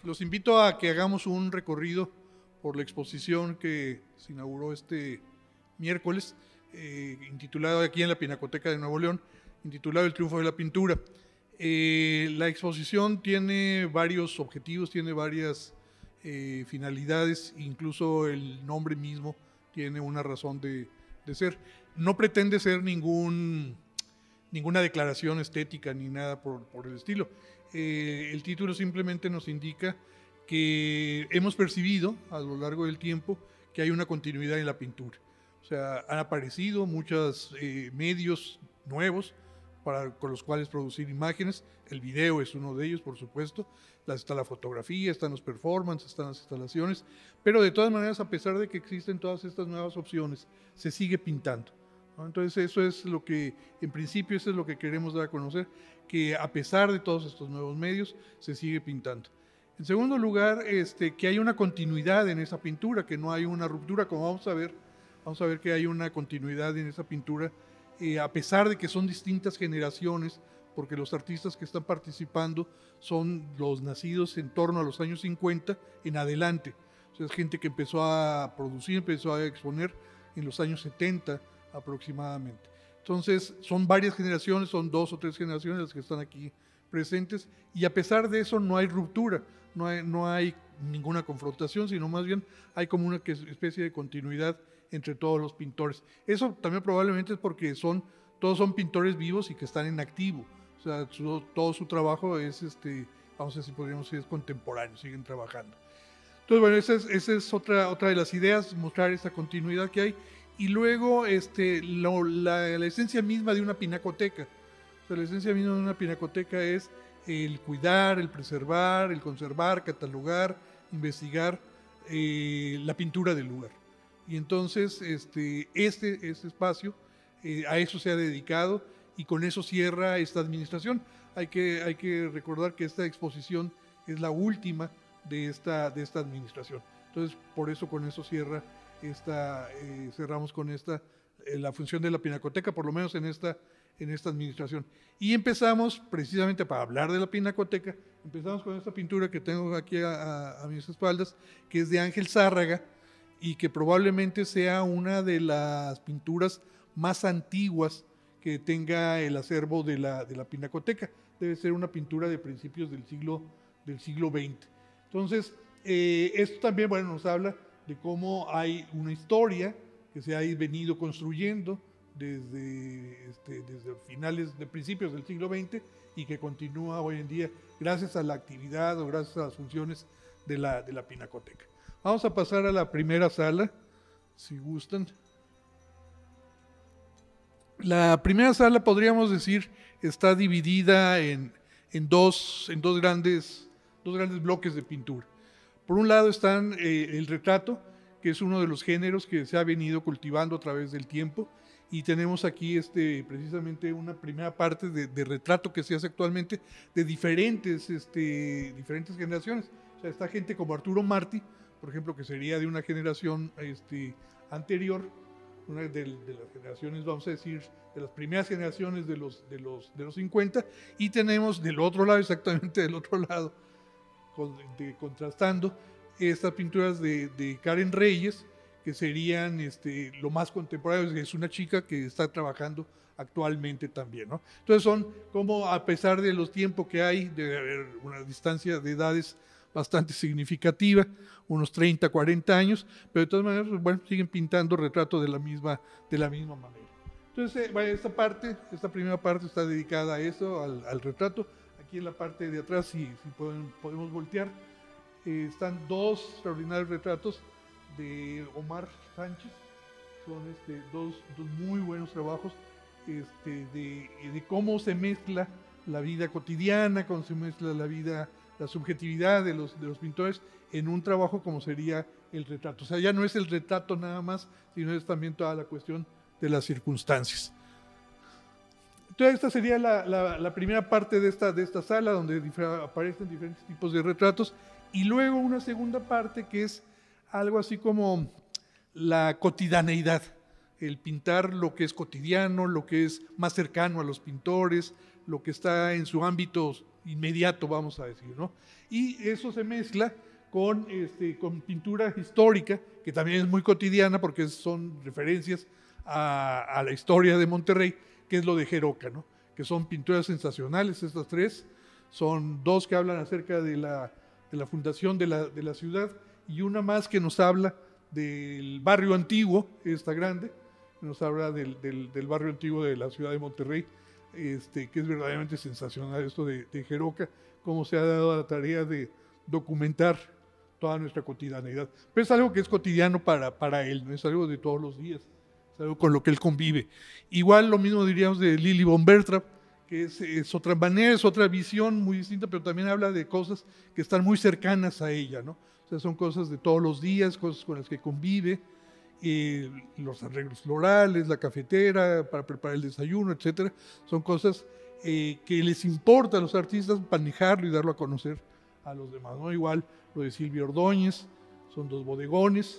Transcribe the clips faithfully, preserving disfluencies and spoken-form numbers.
Los invito a que hagamos un recorrido por la exposición que se inauguró este miércoles, eh, intitulado aquí en la Pinacoteca de Nuevo León, intitulado El Triunfo de la Pintura. Eh, la exposición tiene varios objetivos, tiene varias eh, finalidades, incluso el nombre mismo tiene una razón de, de ser. No pretende ser ningún, ninguna declaración estética ni nada por, por el estilo. Eh, el título simplemente nos indica que hemos percibido a lo largo del tiempo que hay una continuidad en la pintura. O sea, han aparecido muchos eh, medios nuevos para, con los cuales producir imágenes. El video es uno de ellos, por supuesto. Está la fotografía, están los performances, están las instalaciones. Pero de todas maneras, a pesar de que existen todas estas nuevas opciones, se sigue pintando, ¿no? Entonces eso es lo que, en principio, eso es lo que queremos dar a conocer, que a pesar de todos estos nuevos medios, se sigue pintando. En segundo lugar, este, que hay una continuidad en esa pintura, que no hay una ruptura, como vamos a ver, vamos a ver que hay una continuidad en esa pintura, eh, a pesar de que son distintas generaciones, porque los artistas que están participando son los nacidos en torno a los años cincuenta en adelante. O sea, es gente que empezó a producir, empezó a exponer en los años setenta aproximadamente. Entonces, son varias generaciones, son dos o tres generaciones las que están aquí presentes, y a pesar de eso no hay ruptura, no hay, no hay ninguna confrontación, sino más bien hay como una especie de continuidad entre todos los pintores. Eso también probablemente es porque son, todos son pintores vivos y que están en activo. O sea, su, todo su trabajo es, este, vamos a ver si podríamos decir, es contemporáneo, siguen trabajando. Entonces, bueno, esa es, esa es otra, otra de las ideas, mostrar esa continuidad que hay. Y luego este, lo, la, la esencia misma de una pinacoteca. O sea, la esencia misma de una pinacoteca es el cuidar, el preservar, el conservar, catalogar, investigar eh, la pintura del lugar. Y entonces este, este, este espacio eh, a eso se ha dedicado, y con eso cierra esta administración. Hay que, hay que recordar que esta exposición es la última de esta, de esta administración. Entonces, por eso con eso cierra esta, eh, cerramos con esta, eh, la función de la pinacoteca, por lo menos en esta, en esta administración. Y empezamos, precisamente para hablar de la pinacoteca, empezamos con esta pintura que tengo aquí a, a, a mis espaldas, que es de Ángel Zárraga, y que probablemente sea una de las pinturas más antiguas que tenga el acervo de la, de la pinacoteca. Debe ser una pintura de principios del siglo, del siglo veinte. Entonces, eh, esto también, bueno, nos habla de cómo hay una historia que se ha venido construyendo desde, este, desde finales, de principios del siglo veinte, y que continúa hoy en día gracias a la actividad o gracias a las funciones de la, de la pinacoteca. Vamos a pasar a la primera sala, si gustan. La primera sala, podríamos decir, está dividida en, en, dos, en dos, grandes, dos grandes bloques de pintura. Por un lado están eh, el retrato, que es uno de los géneros que se ha venido cultivando a través del tiempo, y tenemos aquí este, precisamente una primera parte de, de retrato que se hace actualmente de diferentes, este, diferentes generaciones. O sea, está gente como Arturo Marti, por ejemplo, que sería de una generación este, anterior, una de, de las generaciones, vamos a decir, de las primeras generaciones de los, de, los, de los cincuenta, y tenemos del otro lado, exactamente del otro lado, con, de, contrastando estas pinturas de, de Karen Reyes, que serían este, lo más contemporáneo, es una chica que está trabajando actualmente también, ¿no? Entonces son como, a pesar de los tiempos que hay, de haber una distancia de edades bastante significativa, unos treinta, cuarenta años, pero de todas maneras, pues, bueno, siguen pintando retratos de la misma, de la misma manera. Entonces, eh, bueno, esta parte, esta primera parte está dedicada a eso, al, al retrato. Aquí en la parte de atrás, si, si pueden, podemos voltear, eh, están dos extraordinarios retratos de Omar Sánchez. Son este, dos, dos muy buenos trabajos este, de, de cómo se mezcla la vida cotidiana, cómo se mezcla la vida, la subjetividad de los, de los pintores en un trabajo como sería el retrato. O sea, ya no es el retrato nada más, sino es también toda la cuestión de las circunstancias. Entonces, esta sería la, la, la primera parte de esta, de esta sala, donde difer- aparecen diferentes tipos de retratos, y luego una segunda parte que es algo así como la cotidianeidad. el pintar lo que es cotidiano, lo que es más cercano a los pintores, lo que está en su ámbito inmediato, vamos a decir, ¿no? Y eso se mezcla con, este, con pintura histórica, que también es muy cotidiana porque son referencias a, a la historia de Monterrey, que es lo de Jeroca, ¿no? Que son pinturas sensacionales estas tres, son dos que hablan acerca de la, de la fundación de la, de la ciudad y una más que nos habla del barrio antiguo, esta grande, nos habla del, del, del barrio antiguo de la ciudad de Monterrey, este, que es verdaderamente sensacional esto de, de Jeroca, cómo se ha dado a la tarea de documentar toda nuestra cotidianidad. Pero es algo que es cotidiano para, para él, no es algo de todos los días, es algo con lo que él convive. Igual lo mismo diríamos de Lili von Bertrap, que es, es otra manera, es otra visión muy distinta, pero también habla de cosas que están muy cercanas a ella, ¿no? O sea, son cosas de todos los días, cosas con las que convive, eh, los arreglos florales, la cafetera para preparar el desayuno, etcétera. Son cosas eh, que les importa a los artistas manejarlo y darlo a conocer a los demás, ¿no? Igual lo de Silvia Ordóñez, son dos bodegones.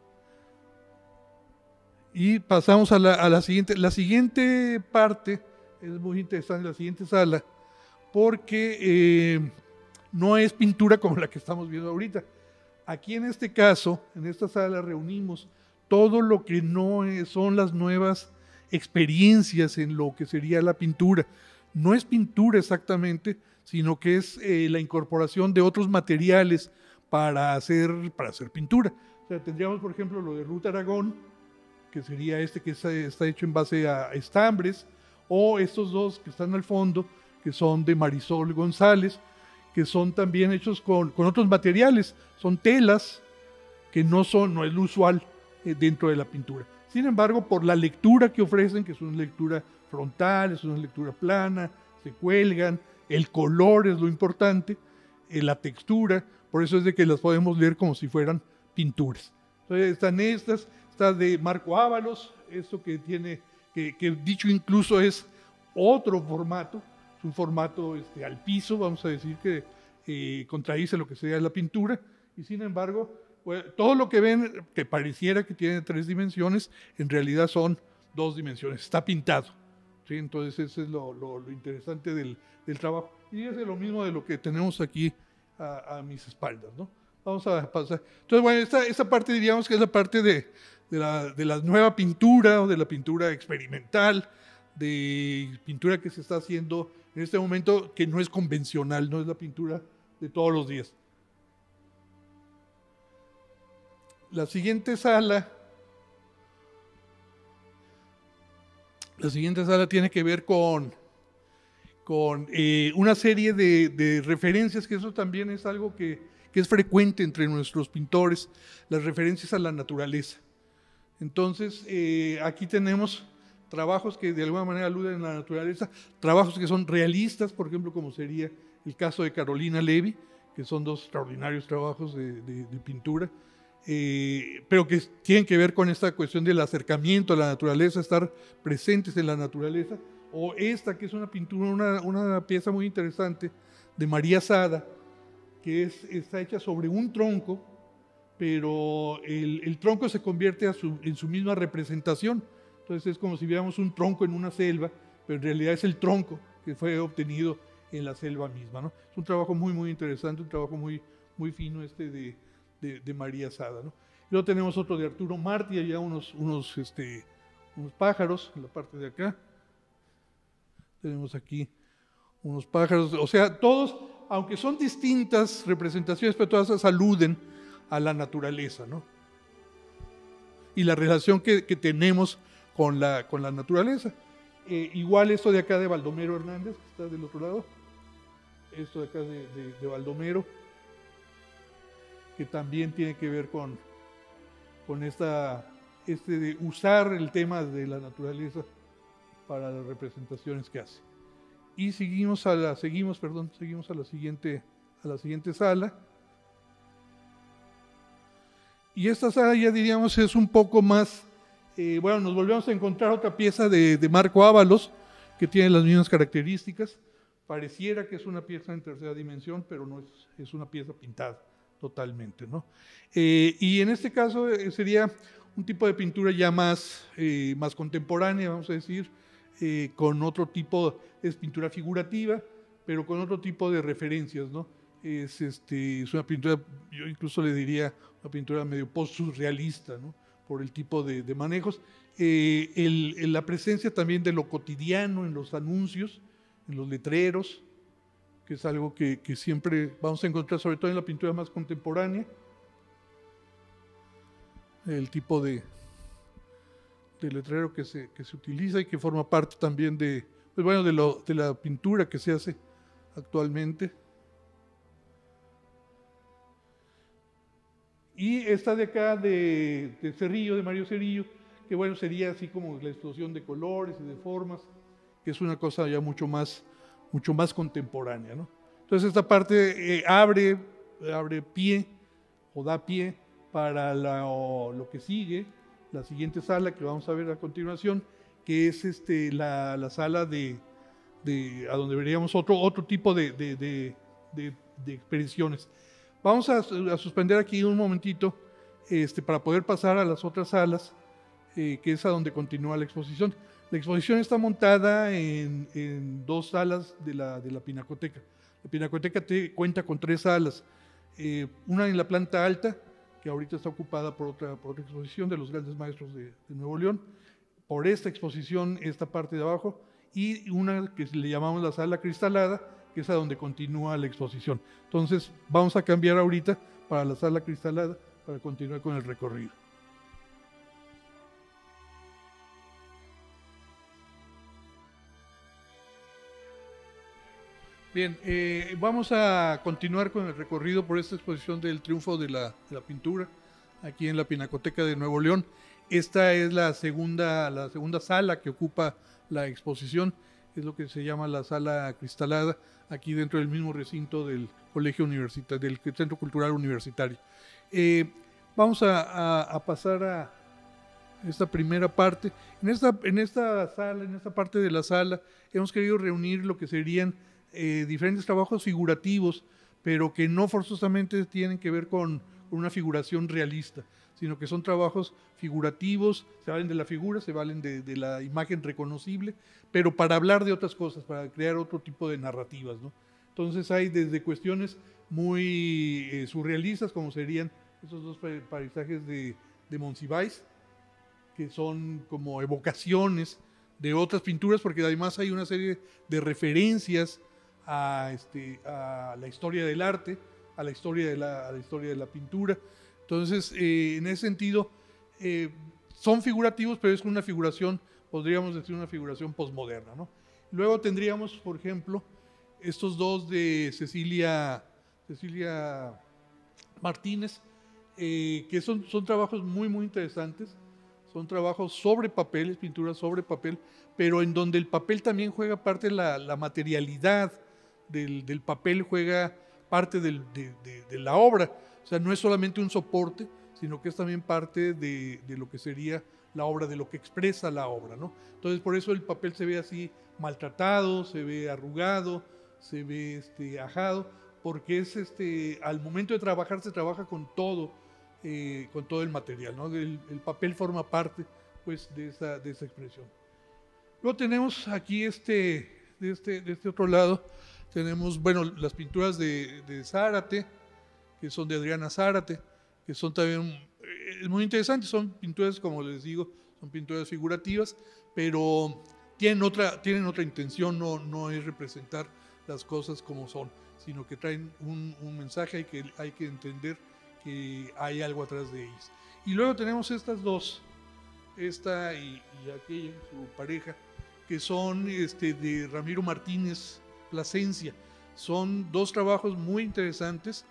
Y pasamos a la, a la siguiente, la siguiente parte, es muy interesante, la siguiente sala, porque eh, no es pintura como la que estamos viendo ahorita. Aquí en este caso, en esta sala reunimos todo lo que no es, son las nuevas experiencias en lo que sería la pintura. No es pintura exactamente, sino que es eh, la incorporación de otros materiales para hacer, para hacer pintura. O sea, tendríamos, por ejemplo, lo de Ruth Aragón, que sería este que está, está hecho en base a estambres, o estos dos que están al fondo, que son de Marisol González, que son también hechos con, con otros materiales, son telas que no son, no es lo usual eh, dentro de la pintura. Sin embargo, por la lectura que ofrecen, que es una lectura frontal, es una lectura plana, se cuelgan, el color es lo importante, eh, la textura, por eso es de que las podemos leer como si fueran pinturas. Entonces están estas, está de Marco Ábalos, esto que tiene, que, que dicho incluso es otro formato, es un formato este, al piso, vamos a decir que eh, contradice lo que sería la pintura, y sin embargo, pues, todo lo que ven que pareciera que tiene tres dimensiones, en realidad son dos dimensiones, está pintado. ¿Sí? Entonces eso es lo, lo, lo interesante del, del trabajo. Y es lo mismo de lo que tenemos aquí a, a mis espaldas, ¿no? Vamos a pasar. Entonces, bueno, esta, esta parte diríamos que es la parte de, de, la, de la nueva pintura o de la pintura experimental, de pintura que se está haciendo en este momento que no es convencional, no es la pintura de todos los días. La siguiente sala, la siguiente sala tiene que ver con, con eh, una serie de, de referencias, que eso también es algo que, que es frecuente entre nuestros pintores, las referencias a la naturaleza. Entonces, eh, aquí tenemos trabajos que de alguna manera aluden a la naturaleza, trabajos que son realistas, por ejemplo, como sería el caso de Carolina Levi, que son dos extraordinarios trabajos de, de, de pintura, eh, pero que tienen que ver con esta cuestión del acercamiento a la naturaleza, estar presentes en la naturaleza, o esta que es una pintura, una, una pieza muy interesante de María Sada, que es, está hecha sobre un tronco, pero el, el tronco se convierte a su, en su misma representación. Entonces es como si viéramos un tronco en una selva, pero en realidad es el tronco que fue obtenido en la selva misma, ¿no? Es un trabajo muy, muy interesante, un trabajo muy, muy fino este de, de, de María Sada, ¿no? Y luego tenemos otro de Arturo Martí, allá unos, unos, este, unos pájaros en la parte de acá. Tenemos aquí unos pájaros, o sea, todos, aunque son distintas representaciones, pero todas esas aluden a la naturaleza, ¿no? Y la relación que, que tenemos con la, con la naturaleza. Eh, igual esto de acá de Baldomero Hernández, que está del otro lado, esto de acá de, de, de Baldomero, que también tiene que ver con, con esta, este de usar el tema de la naturaleza para las representaciones que hace. Y seguimos a la, seguimos, perdón, seguimos a la siguiente, a la siguiente sala. Y esta sala ya diríamos es un poco más, eh, bueno, nos volvemos a encontrar otra pieza de, de Marco Ábalos, que tiene las mismas características. Pareciera que es una pieza en tercera dimensión, pero no es, es una pieza pintada totalmente, ¿no? Eh, y en este caso eh, sería un tipo de pintura ya más, eh, más contemporánea, vamos a decir, eh, con otro tipo, es pintura figurativa, pero con otro tipo de referencias, ¿no? Es, este, es una pintura, yo incluso le diría, una pintura medio post-surrealista, ¿no? Por el tipo de, de manejos. Eh, el, el, la presencia también de lo cotidiano en los anuncios, en los letreros, que es algo que, que siempre vamos a encontrar, sobre todo en la pintura más contemporánea. El tipo de, de letrero que se, que se utiliza y que forma parte también de, pues bueno, de, lo, de la pintura que se hace actualmente. Y esta de acá de, de Cerrillo, de Mario Cerrillo, que bueno, sería así como la explosión de colores y de formas, que es una cosa ya mucho más, mucho más contemporánea, ¿no? Entonces esta parte eh, abre, abre pie o da pie para la, o, lo que sigue, la siguiente sala que vamos a ver a continuación, que es este, la, la sala de, de, a donde veríamos otro, otro tipo de, de, de, de, de expresiones. Vamos a, a suspender aquí un momentito este, para poder pasar a las otras salas, eh, que es a donde continúa la exposición. La exposición está montada en, en dos salas de la, de la Pinacoteca. La Pinacoteca te, cuenta con tres salas, eh, una en la planta alta, que ahorita está ocupada por otra, por otra exposición de los grandes maestros de, de Nuevo León, por esta exposición, esta parte de abajo, y una que le llamamos la sala cristalada, que es a donde continúa la exposición. Entonces vamos a cambiar ahorita para la sala cristalada para continuar con el recorrido. Bien, eh, vamos a continuar con el recorrido por esta exposición del triunfo de la, de la pintura, aquí en la Pinacoteca de Nuevo León. Esta es la segunda, la segunda sala que ocupa la exposición, es lo que se llama la sala cristalada, aquí dentro del mismo recinto del Colegio Universitario, del Centro Cultural Universitario. Eh, vamos a, a, a pasar a esta primera parte. En esta, en esta sala, en esta parte de la sala, hemos querido reunir lo que serían eh, diferentes trabajos figurativos, pero que no forzosamente tienen que ver con, con una figuración realista, sino que son trabajos figurativos, se valen de la figura, se valen de, de la imagen reconocible, pero para hablar de otras cosas, para crear otro tipo de narrativas, ¿no? Entonces hay desde cuestiones muy eh, surrealistas, como serían esos dos paisajes de, de Monsiváis, que son como evocaciones de otras pinturas, porque además hay una serie de referencias a, este, a la historia del arte, a la historia de la, a la, historia de la pintura. Entonces, eh, en ese sentido, eh, son figurativos, pero es una figuración, podríamos decir, una figuración posmoderna, ¿no? Luego tendríamos, por ejemplo, estos dos de Cecilia, Cecilia Martínez, eh, que son, son trabajos muy, muy interesantes. Son trabajos sobre papel, pinturas sobre papel, pero en donde el papel también juega parte de la, la materialidad del, del papel, juega parte del, de, de, de la obra. O sea, no es solamente un soporte, sino que es también parte de, de lo que sería la obra, de lo que expresa la obra, ¿no? Entonces, por eso el papel se ve así maltratado, se ve arrugado, se ve este, ajado, porque es este, al momento de trabajar se trabaja con todo, eh, con todo el material, ¿no? El, el papel forma parte, pues, de esa, de esa expresión. Luego tenemos aquí este, de este, de este otro lado, tenemos, bueno, las pinturas de, de Zárate, que son de Adriana Zárate, que son también eh, muy interesantes, son pinturas, como les digo, son pinturas figurativas, pero tienen otra, tienen otra intención, no, no es representar las cosas como son, sino que traen un, un mensaje, hay que, hay que entender que hay algo atrás de ellas. Y luego tenemos estas dos, esta y, y aquella, su pareja, que son este, de Ramiro Martínez Plasencia. Son dos trabajos muy interesantes,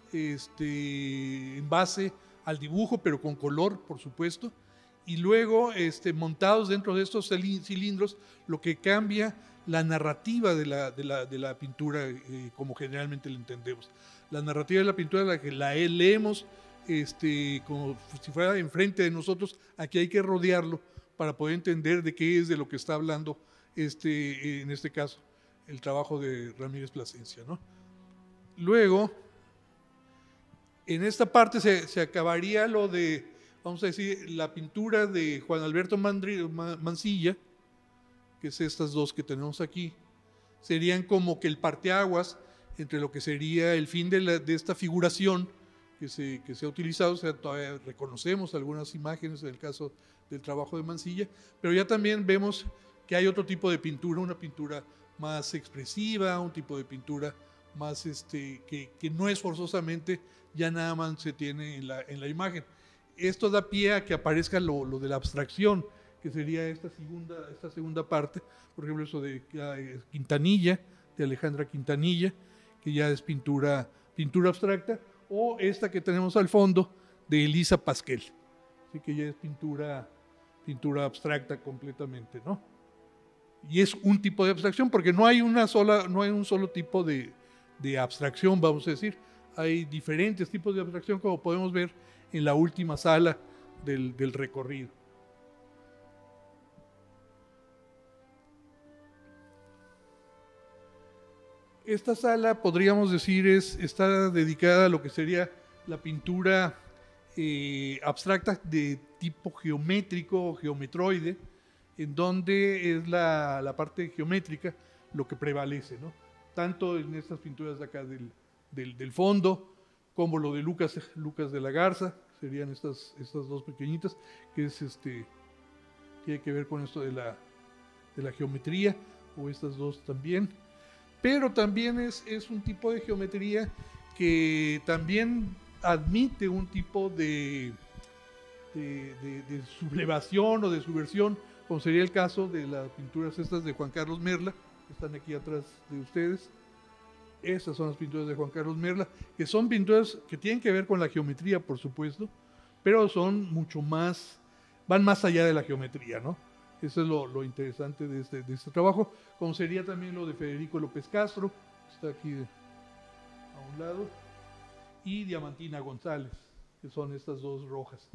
este, en base al dibujo, pero con color, por supuesto, y luego este, montados dentro de estos cilindros, lo que cambia la narrativa de la, de la, de la pintura, eh, como generalmente la entendemos. La narrativa de la pintura, la que la leemos este, como si fuera enfrente de nosotros, aquí hay que rodearlo para poder entender de qué es de lo que está hablando, este, en este caso, el trabajo de Ramírez Plasencia, ¿no? Luego, en esta parte se, se acabaría lo de, vamos a decir, la pintura de Juan Alberto Mandri, Mansilla, que es estas dos que tenemos aquí, serían como que el parteaguas entre lo que sería el fin de, la, de esta figuración que se, que se ha utilizado. O sea, todavía reconocemos algunas imágenes en el caso del trabajo de Mansilla, pero ya también vemos que hay otro tipo de pintura, una pintura más expresiva, un tipo de pintura más este, que, que no es forzosamente ya nada más se tiene en la, en la imagen. Esto da pie a que aparezca lo, lo de la abstracción, que sería esta segunda, esta segunda parte, por ejemplo, eso de Quintanilla, de Alejandra Quintanilla, que ya es pintura, pintura abstracta, o esta que tenemos al fondo, de Elisa Pasquel, así que ya es pintura, pintura abstracta completamente, ¿no? Y es un tipo de abstracción, porque no hay, una sola, no hay un solo tipo de, de abstracción, vamos a decir, hay diferentes tipos de abstracción, como podemos ver en la última sala del, del recorrido. Esta sala, podríamos decir, es, está dedicada a lo que sería la pintura eh, abstracta de tipo geométrico o geometroide, en donde es la, la parte geométrica lo que prevalece, ¿no? Tanto en estas pinturas de acá del, del, del fondo, como lo de Lucas, Lucas de la Garza, serían estas, estas dos pequeñitas, que es este, tiene que ver con esto de la, de la geometría, o estas dos también. Pero también es, es un tipo de geometría que también admite un tipo de, de, de, de sublevación o de subversión, como sería el caso de las pinturas estas de Juan Carlos Merla, que están aquí atrás de ustedes. Estas son las pinturas de Juan Carlos Merla, que son pinturas que tienen que ver con la geometría, por supuesto, pero son mucho más, van más allá de la geometría, ¿no? Eso es lo, lo interesante de este, de este trabajo, como sería también lo de Federico López Castro, que está aquí de, a un lado, y Diamantina González, que son estas dos rojas.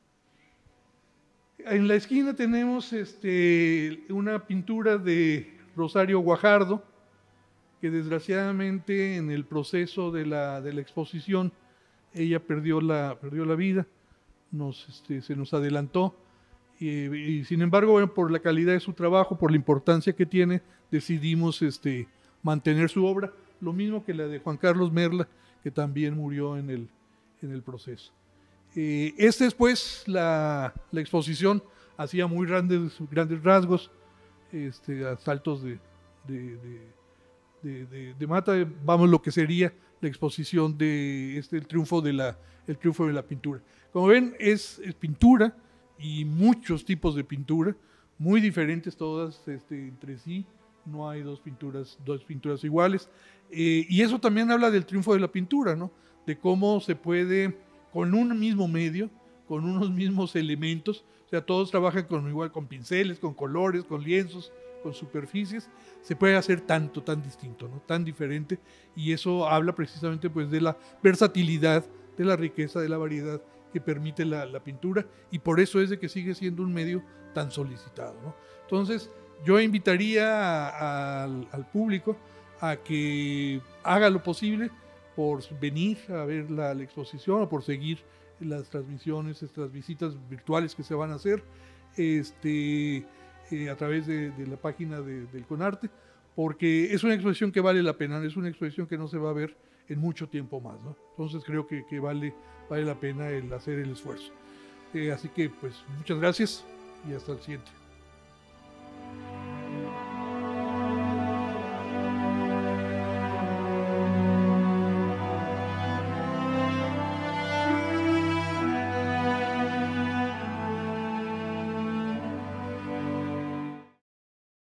En la esquina tenemos este, una pintura de Rosario Guajardo, que desgraciadamente en el proceso de la, de la exposición ella perdió la, perdió la vida, nos, este, se nos adelantó. Y, y sin embargo, bueno, por la calidad de su trabajo, por la importancia que tiene, decidimos este, mantener su obra, lo mismo que la de Juan Carlos Merla, que también murió en el, en el proceso. Eh, esta es pues la, la exposición, hacía muy grandes, grandes rasgos, este, a saltos de, de, de, de, de, de mata, vamos, lo que sería la exposición de este, el triunfo de la, el triunfo de la pintura. Como ven, es, es pintura, y muchos tipos de pintura, muy diferentes todas este, entre sí, no hay dos pinturas, dos pinturas iguales, eh, y eso también habla del triunfo de la pintura, ¿no? De cómo se puede, con un mismo medio, con unos mismos elementos, o sea, todos trabajan con igual, con pinceles, con colores, con lienzos, con superficies, se puede hacer tanto, tan distinto, ¿no? Tan diferente, y eso habla precisamente pues de la versatilidad, de la riqueza, de la variedad que permite la, la pintura, y por eso es de que sigue siendo un medio tan solicitado, ¿no? Entonces yo invitaría a, a, al, al público a que haga lo posible por venir a ver la, la exposición, o por seguir las transmisiones, estas visitas virtuales que se van a hacer este, eh, a través de, de la página de, del CONARTE, porque es una exposición que vale la pena, es una exposición que no se va a ver en mucho tiempo más, ¿no? Entonces creo que, que vale, vale la pena el hacer el esfuerzo. Eh, así que pues muchas gracias y hasta el siguiente.